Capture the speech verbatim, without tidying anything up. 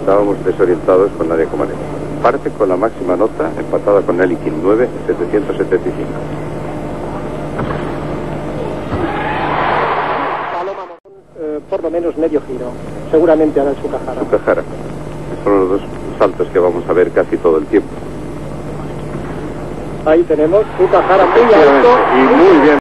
estábamos desorientados con Nadia Comaneci. Parte con la máxima nota, empatada con Nelly Kim, nueve setecientos setenta y cinco. Paloma eh, por lo menos medio giro. Seguramente hará el Sukahara. Sukahara. Son los dos saltos que vamos a ver casi todo el tiempo. Ahí tenemos Sukahara muy alto y muy bien.